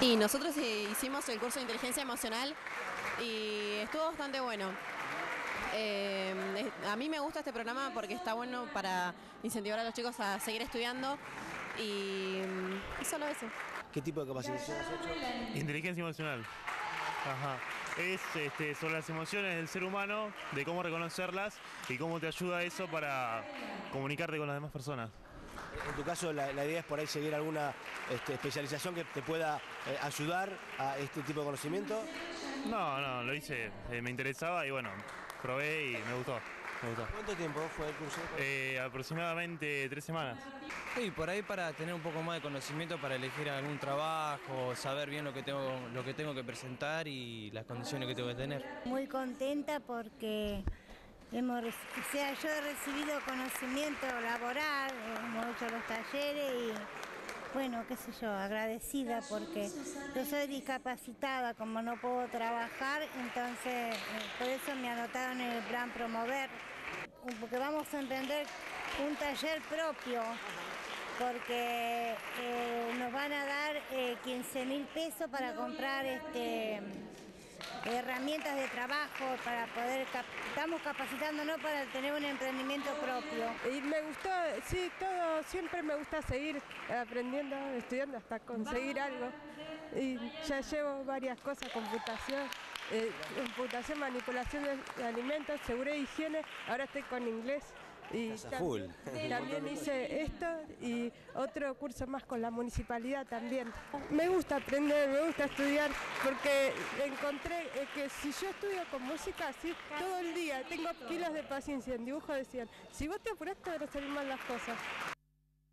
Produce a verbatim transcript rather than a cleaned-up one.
Y nosotros hicimos el curso de inteligencia emocional y estuvo bastante bueno. Eh, a mí me gusta este programa porque está bueno para incentivar a los chicos a seguir estudiando y, y solo eso. ¿Qué tipo de capacitación has hecho? Inteligencia emocional. Ajá. Es este, sobre las emociones del ser humano, de cómo reconocerlas y cómo te ayuda eso para comunicarte con las demás personas. En tu caso, la, la idea es por ahí seguir alguna este, especialización que te pueda eh, ayudar a este tipo de conocimiento. No, no, lo hice, eh, me interesaba y bueno, probé y me gustó. Me gustó. ¿Cuánto tiempo fue el curso? Eh, aproximadamente tres semanas. Sí, por ahí para tener un poco más de conocimiento para elegir algún trabajo, saber bien lo que tengo, lo que tengo que presentar y las condiciones que tengo que tener. Muy contenta porque hemos, o sea, yo he recibido conocimiento laboral, hemos hecho los talleres y bueno, qué sé yo, agradecida porque yo soy discapacitada, como no puedo trabajar, entonces por eso me anotaron en el plan Promover, porque vamos a emprender un taller propio, porque eh, nos van a dar eh, quince mil pesos para comprar este, herramientas de trabajo, para poder, cap estamos capacitándonos para tener un emprendimiento propio. Y me gustó, sí, todo, siempre me gusta seguir aprendiendo, estudiando hasta conseguir algo. Y ya llevo varias cosas, computación, eh, computación, manipulación de alimentos, seguridad e higiene, ahora estoy con inglés. Y también, también hice esto y otro curso más con la municipalidad también. Me gusta aprender, me gusta estudiar porque encontré que si yo estudio con música así todo el día, tengo kilos de paciencia. En dibujo decían, si vos te apurás te van a salir mal las cosas.